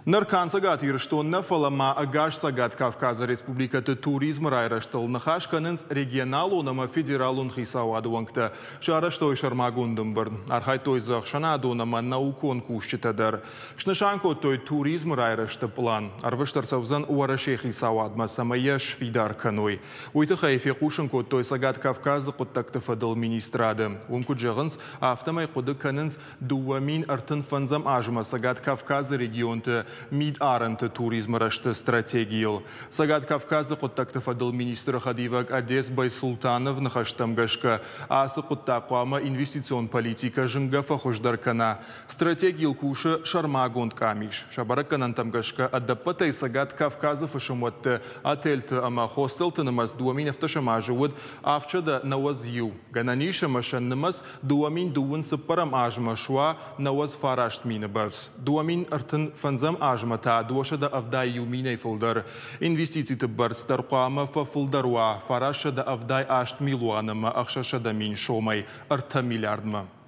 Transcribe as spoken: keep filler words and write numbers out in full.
Наркан сагат ирштонна фалама агаш сагат Кавказа Республикаты туризм райраштыл нахаш канынс регионал онама федералун хисауадуангта шараштой шармагундым бір. Архай той захшана донама наукон кушчитадар. Шнашанко той туризм райрашты план. Арвыштар савзан уараше хисауадма самаяш фидар каной. Уйты хайфе кушанко той сагат Кавказа куттакты фадыл министрады. Умку джагынс автомай куды канынс дуамин артын фанзам ажма сагат Кавказа регионты мид аранты туризм рашты стратегийл. Сагат Кавказа куттакты фадыл министр Хадивак Адес Байсултанов нахаштамгашка асы куттаквама инвестицион политика жынгафа хождаркана. Стратегийл кушы шармагонд камиш. Шабараканан тамгашка аддапатай Сагат Кавказа фашамуатты ательты ама хостелты намаз дуамин автошамажуд авчада навазью. Гананиша машан намаз дуамин дуын сыппарам ажма шуа наваз фарашт минабавс. Дуамин артын фанзам ажмата дуашада авдай юминай фулдар. Инвестиции тыбар старқуама фа фулдаруа фарашада авдай ашт милуанама ахшашада мин шомай арта миллиардма.